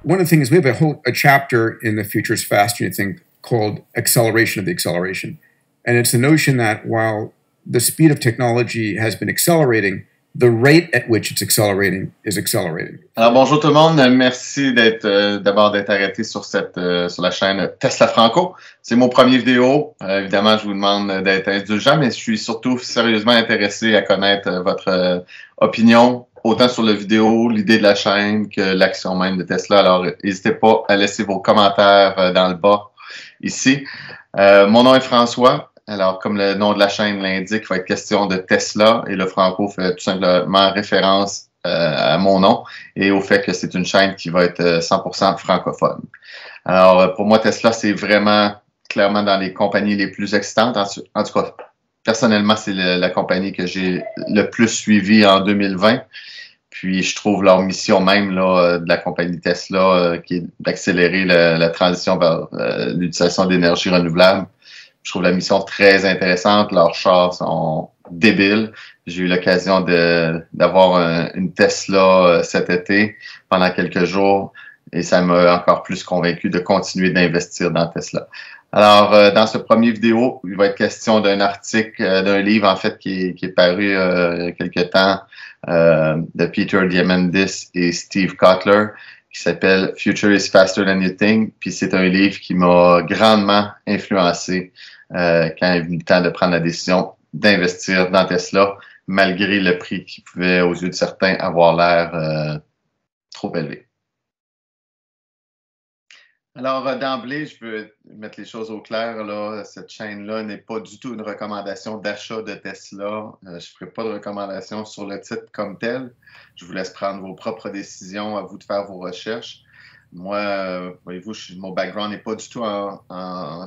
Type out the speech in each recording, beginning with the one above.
one of the things, we have a chapter in the Futures Faster thing called Acceleration of the Acceleration. And it's the notion that while the speed of technology has been accelerating, the rate at which it's accelerating is accelerating. Alors bonjour tout le monde, merci d'abord d'être arrêté sur la chaîne Tesla Franco. C'est mon premier vidéo. Évidemment, je vous demande d'être indulgent, mais je suis surtout sérieusement intéressé à connaître votre opinion, autant sur la vidéo, l'idée de la chaîne que l'action même de Tesla. Alors, n'hésitez pas à laisser vos commentaires dans le bas ici. Mon nom est François. Alors, comme le nom de la chaîne l'indique, il va être question de Tesla et le Franco fait tout simplement référence à mon nom et au fait que c'est une chaîne qui va être 100% francophone. Alors, pour moi, Tesla, c'est vraiment clairement dans les compagnies les plus excitantes. En tout cas, personnellement, c'est la compagnie que j'ai le plus suivie en 2020. Puis, je trouve leur mission même là, de la compagnie Tesla qui est d'accélérer la transition vers l'utilisation d'énergie renouvelable. Je trouve la mission très intéressante. Leurs chars sont débiles. J'ai eu l'occasion d'avoir une Tesla cet été pendant quelques jours et ça m'a encore plus convaincu de continuer d'investir dans Tesla. Alors, dans ce premier vidéo, il va être question d'un article, d'un livre en fait qui est paru il y a quelque temps de Peter Diamandis et Steve Kotler, qui s'appelle Future is Faster Than You Think. Puis c'est un livre qui m'a grandement influencé quand il est venu le temps de prendre la décision d'investir dans Tesla, malgré le prix qui pouvait, aux yeux de certains, avoir l'air trop élevé. Alors, d'emblée, je veux mettre les choses au clair. Là. Cette chaîne-là n'est pas du tout une recommandation d'achat de Tesla. Je ne ferai pas de recommandation sur le titre comme tel. Je vous laisse prendre vos propres décisions, à vous de faire vos recherches. Moi, voyez-vous, mon background n'est pas du tout en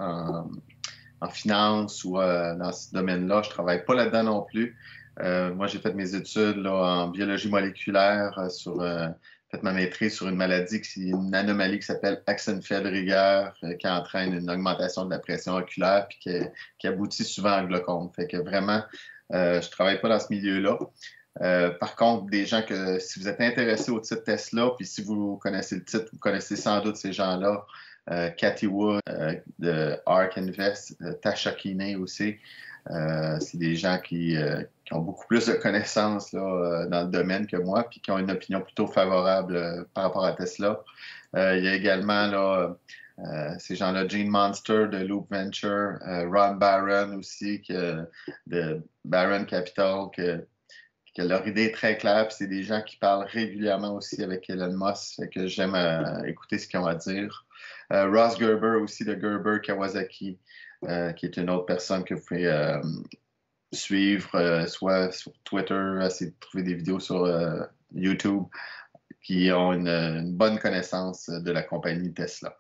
finance ou dans ce domaine-là. Je ne travaille pas là-dedans non plus. Moi, j'ai fait mes études là, en biologie moléculaire fait ma maîtrise sur une maladie, une anomalie qui s'appelle Axenfeld-Rieger, qui entraîne une augmentation de la pression oculaire puis qui aboutit souvent à glaucome. Fait que vraiment, je travaille pas dans ce milieu-là. Par contre, des gens que, si vous êtes intéressé au titre Tesla, puis si vous connaissez le titre, vous connaissez sans doute ces gens-là, Cathy Wood de ARK Invest, Tasha Keeney aussi. C'est des gens qui ont beaucoup plus de connaissances là, dans le domaine que moi, puis qui ont une opinion plutôt favorable par rapport à Tesla. Il y a également là, ces gens-là, Gene Monster de Loop Venture, Ron Barron aussi, de Barron Capital, que leur idée est très claire, puis c'est des gens qui parlent régulièrement aussi avec Elon Musk, fait que j'aime écouter ce qu'ils ont à dire. Ross Gerber aussi de Gerber Kawasaki, qui est une autre personne que vous pouvez suivre, soit sur Twitter, essayer de trouver des vidéos sur YouTube, qui ont une bonne connaissance de la compagnie Tesla.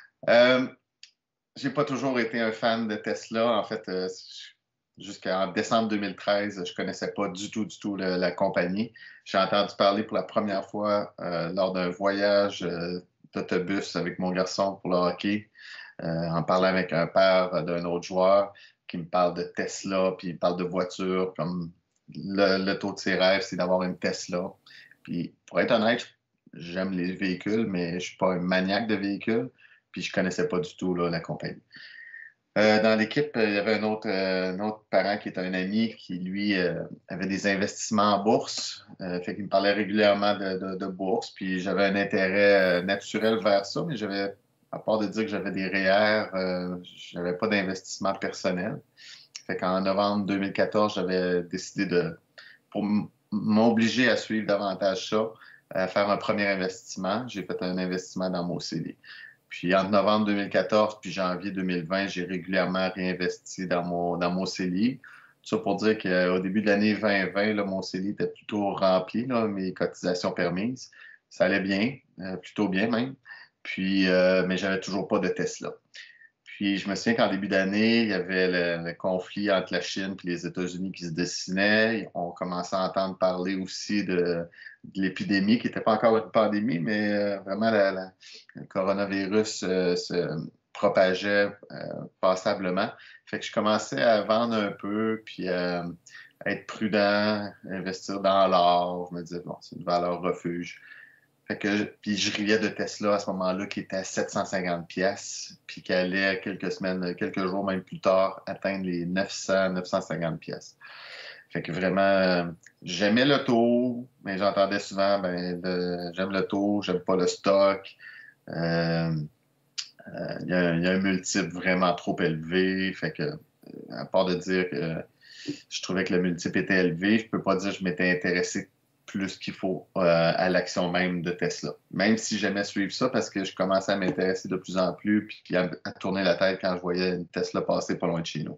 J'ai pas toujours été un fan de Tesla. En fait, jusqu'en décembre 2013, je connaissais pas du tout la compagnie. J'ai entendu parler pour la première fois lors d'un voyage d'autobus avec mon garçon pour le hockey, en parlant avec un père d'un autre joueur qui me parle de Tesla, puis il parle de voiture, comme le taux de ses rêves, c'est d'avoir une Tesla. Puis pour être honnête, j'aime les véhicules, mais je ne suis pas un maniaque de véhicules, puis je ne connaissais pas du tout là, la compagnie. Dans l'équipe, il y avait un autre parent qui est un ami qui, lui, avait des investissements en bourse. Fait qu'il me parlait régulièrement de bourse. Puis j'avais un intérêt naturel vers ça, mais à part de dire que j'avais des REER, j'avais pas d'investissement personnel. Fait qu'en novembre 2014, j'avais décidé pour m'obliger à suivre davantage ça, à faire un premier investissement. J'ai fait un investissement dans mon CELI. Puis entre novembre 2014 puis janvier 2020, j'ai régulièrement réinvesti dans mon CELI. Tout ça pour dire qu'au début de l'année 2020, là, mon CELI était plutôt rempli, là, mes cotisations permises. Ça allait bien, plutôt bien même. Puis, mais j'avais toujours pas de Tesla. Puis je me souviens qu'en début d'année, il y avait le conflit entre la Chine et les États-Unis qui se dessinait. On commençait à entendre parler aussi de l'épidémie, qui n'était pas encore une pandémie, mais vraiment le coronavirus se propageait passablement. Fait que je commençais à vendre un peu, puis à être prudent, investir dans l'or. Je me disais, bon, c'est une valeur refuge. Puis je riais de Tesla à ce moment-là qui était à 750 pièces, puis qui allait quelques jours même plus tard atteindre les 900, 950 pièces. Fait que vraiment, j'aimais l'auto, mais j'entendais souvent, j'aime l'auto, j'aime pas le stock. Il y a un multiple vraiment trop élevé. Fait que, à part de dire que je trouvais que le multiple était élevé, je peux pas dire que je m'étais intéressé plus qu'il faut à l'action même de Tesla. Même si j'aimais suivre ça parce que je commençais à m'intéresser de plus en plus puis à tourner la tête quand je voyais une Tesla passer pas loin de chez nous.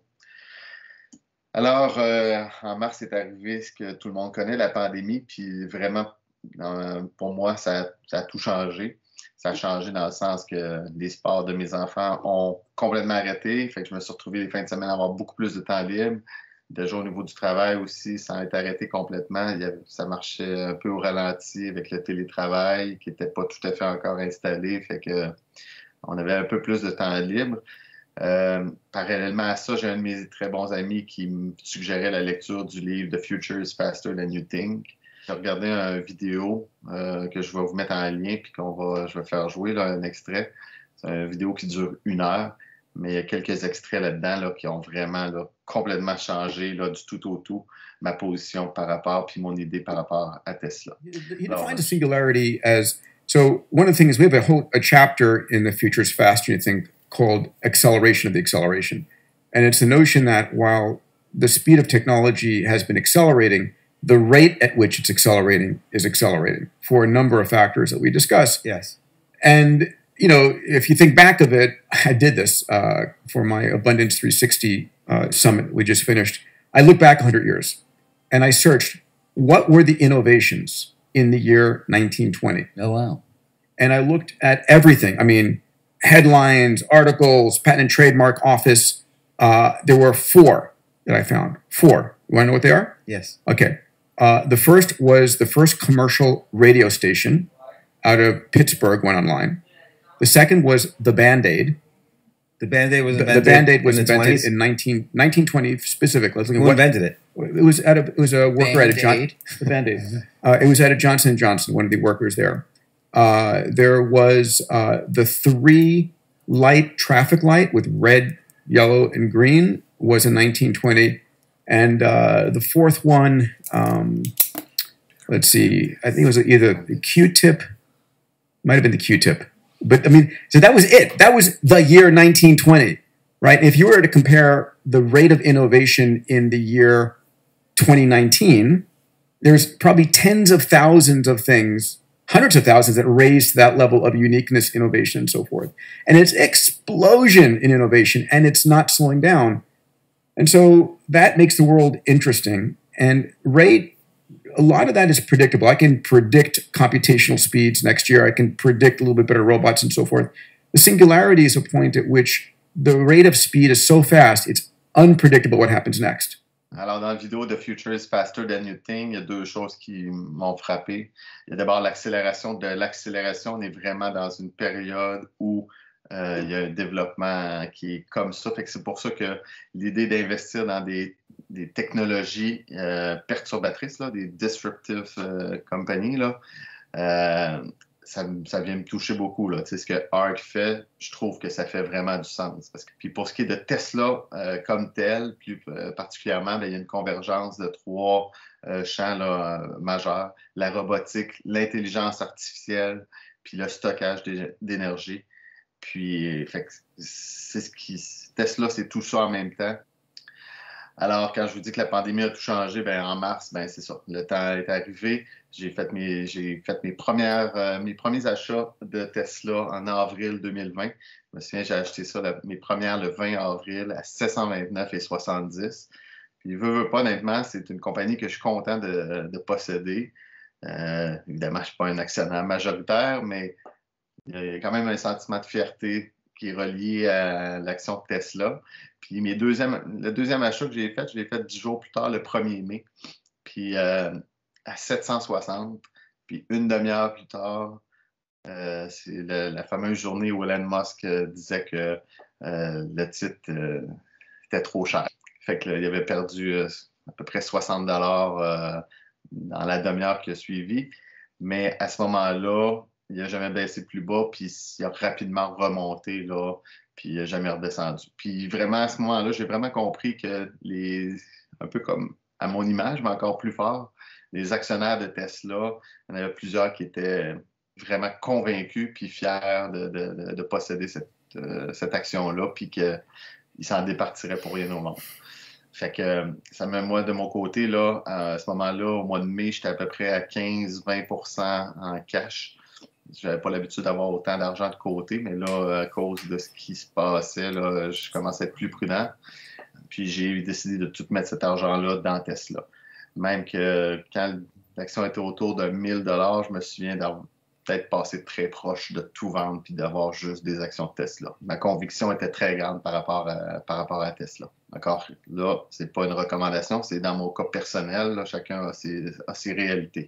Alors, en mars est arrivé ce que tout le monde connaît, la pandémie, puis vraiment, pour moi, ça a tout changé. Ça a changé dans le sens que les sports de mes enfants ont complètement arrêté. Fait que je me suis retrouvé les fins de semaine à avoir beaucoup plus de temps libre. Déjà au niveau du travail aussi, ça a été arrêté complètement. Ça marchait un peu au ralenti avec le télétravail qui n'était pas tout à fait encore installé. Fait que on avait un peu plus de temps libre. Parallèlement à ça, j'ai un de mes très bons amis qui me suggérait la lecture du livre The Future is Faster Than You Think. J'ai regardé une vidéo que je vais vous mettre en lien puis je vais faire jouer là, un extrait. C'est une vidéo qui dure 1 heure, mais il y a quelques extraits là-dedans là, qui ont vraiment là, complètement changé là, du tout au tout ma position par rapport puis mon idée par rapport à Tesla. He defines a singularity as, so one of the things, we have a chapter in The Future is Faster Than You Think called Acceleration of the Acceleration. And it's the notion that while the speed of technology has been accelerating, the rate at which it's accelerating is accelerating for a number of factors that we discuss. Yes. And, you know, if you think back of it, I did this for my Abundance 360 summit we just finished. I looked back 100 years and I searched what were the innovations in the year 1920. Oh, wow. And I looked at everything. I mean, headlines, articles, patent and trademark office. There were 4 that I found. 4. You want to know what they are? Yes. Okay. The first was the first commercial radio station out of Pittsburgh went online. The second was the Band-Aid. The Band-Aid was invented, the Band-Aid was in the invented 20s? in 1920 specifically. Who invented it? It was a worker at the Band-Aid. It was at a Johnson & Johnson, one of the workers there. There was the 3-light traffic light with red, yellow, and green was in 1920. And the fourth one, let's see, I think it was either the Q-tip, might have been the Q-tip. But I mean, so that was it. That was the year 1920, right? If you were to compare the rate of innovation in the year 2019, there's probably tens of thousands of things, hundreds of thousands that raised that level of uniqueness, innovation, and so forth. And it's explosion in innovation, and it's not slowing down. And so that makes the world interesting. And rate, a lot of that is predictable. I can predict computational speeds next year. I can predict a little bit better robots and so forth. The singularity is a point at which the rate of speed is so fast, it's unpredictable what happens next. Alors, dans la vidéo The Future is Faster Than You Think, il y a 2 choses qui m'ont frappé. Il y a d'abord l'accélération de l'accélération. On est vraiment dans une période où il y a un développement qui est comme ça. Fait que c'est pour ça que l'idée d'investir dans des technologies perturbatrices, là, des disruptive companies, là, ça vient me toucher beaucoup. Là. Tu sais, ce que ARK fait, je trouve que ça fait vraiment du sens. Puis pour ce qui est de Tesla comme tel, plus particulièrement, il y a une convergence de 3 champs là, majeurs. La robotique, l'intelligence artificielle, puis le stockage d'énergie. Puis, fait que Tesla, c'est tout ça en même temps. Alors, quand je vous dis que la pandémie a tout changé, en mars, c'est ça. Le temps est arrivé. J'ai fait mes premiers achats de Tesla en avril 2020. Je me souviens, j'ai acheté ça, mes premières le 20 avril à 729,70. Puis, veut pas, honnêtement, c'est une compagnie que je suis content de posséder. Évidemment, je ne suis pas un actionnaire majoritaire, mais il y a quand même un sentiment de fierté qui est relié à l'action de Tesla. Puis le deuxième achat que j'ai fait, je l'ai fait 10 jours plus tard, le 1er mai. Puis à 760. Puis une demi-heure plus tard, c'est la fameuse journée où Elon Musk disait que le titre était trop cher. Fait qu'il avait perdu à peu près $60 dans la demi-heure qui a suivi. Mais à ce moment-là, il n'a jamais baissé plus bas, puis il a rapidement remonté, là, puis il n'a jamais redescendu. Puis vraiment, à ce moment-là, j'ai vraiment compris que un peu comme à mon image, mais encore plus fort, les actionnaires de Tesla, il y en avait plusieurs qui étaient vraiment convaincus puis fiers de posséder cette action-là, puis qu'ils s'en départiraient pour rien au monde. Fait que ça met moi de mon côté, là, à ce moment-là, au mois de mai, j'étais à peu près à 15-20% en cash. J'avais pas l'habitude d'avoir autant d'argent de côté, mais là, à cause de ce qui se passait, là, je commençais à être plus prudent. Puis j'ai décidé de tout mettre cet argent-là dans Tesla. Même que quand l'action était autour de 1000 $, je me souviens d'avoir peut-être passé très proche de tout vendre puis d'avoir juste des actions de Tesla. Ma conviction était très grande par rapport à Tesla. D'accord? Là, c'est pas une recommandation, c'est dans mon cas personnel. Là, chacun a ses réalités.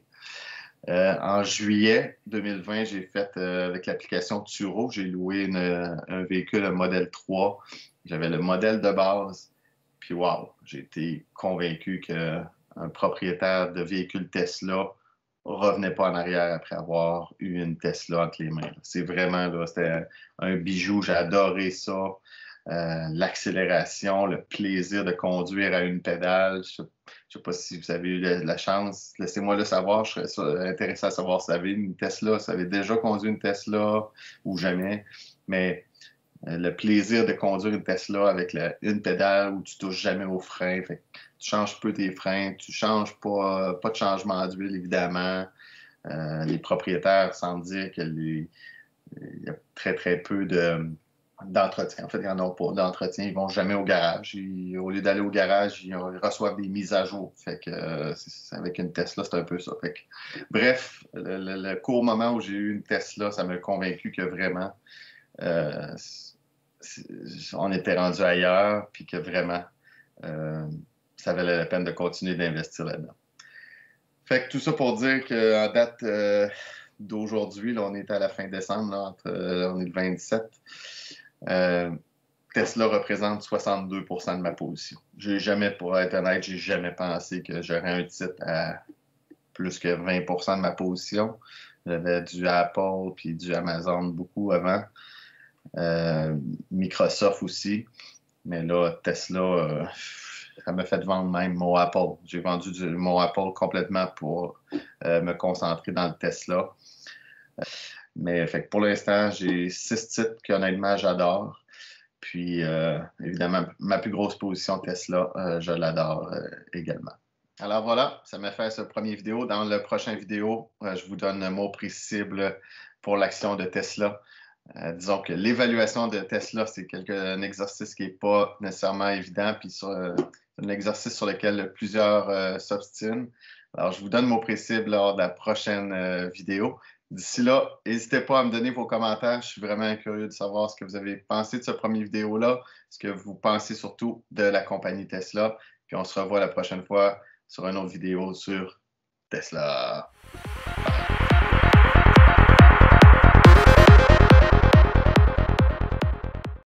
En juillet 2020, j'ai fait avec l'application Turo, j'ai loué un véhicule, un modèle 3. J'avais le modèle de base. Puis wow, j'ai été convaincu qu'un propriétaire de véhicule Tesla revenait pas en arrière après avoir eu une Tesla entre les mains. C'est vraiment, là, c'était un bijou, j'ai adoré ça. L'accélération, le plaisir de conduire à une pédale. Je sais pas si vous avez eu la chance. Laissez-moi le savoir. Je serais intéressé à savoir si vous avez une Tesla, si vous avez déjà conduit une Tesla ou jamais. Mais le plaisir de conduire une Tesla avec une pédale où tu touches jamais aux freins. Fait que tu changes peu tes freins, tu changes pas de changement d'huile, évidemment. Les propriétaires, sans dire qu'il y a très, très peu d'entretien. En fait, ils n'en ont pas d'entretien. Ils vont jamais au garage. Au lieu d'aller au garage, ils reçoivent des mises à jour. Fait que avec une Tesla, c'est un peu ça. Fait que, bref, le court moment où j'ai eu une Tesla, ça m'a convaincu que vraiment on était rendu ailleurs, puis que vraiment ça valait la peine de continuer d'investir là-dedans. Fait que tout ça pour dire qu'en date d'aujourd'hui, là, on est à la fin décembre, là, on est le 27. Tesla représente 62% de ma position. J'ai jamais, pour être honnête, j'ai jamais pensé que j'aurais un titre à plus que 20% de ma position. J'avais du Apple puis du Amazon beaucoup avant. Microsoft aussi. Mais là, Tesla, ça m'a fait vendre même mon Apple. J'ai vendu mon Apple complètement pour me concentrer dans le Tesla. Mais fait que pour l'instant, j'ai 6 titres qu'honnêtement, j'adore. Puis, évidemment, ma plus grosse position Tesla, je l'adore également. Alors voilà, ça m'a fait ce premier vidéo. Dans le prochain vidéo, je vous donne un mot précis pour l'action de Tesla. Disons que l'évaluation de Tesla, c'est un exercice qui n'est pas nécessairement évident, puis c'est un exercice sur lequel plusieurs s'obstinent. Alors, je vous donne mon précis lors de la prochaine vidéo. D'ici là, n'hésitez pas à me donner vos commentaires. Je suis vraiment curieux de savoir ce que vous avez pensé de ce premier vidéo-là, ce que vous pensez surtout de la compagnie Tesla. Puis on se revoit la prochaine fois sur une autre vidéo sur Tesla.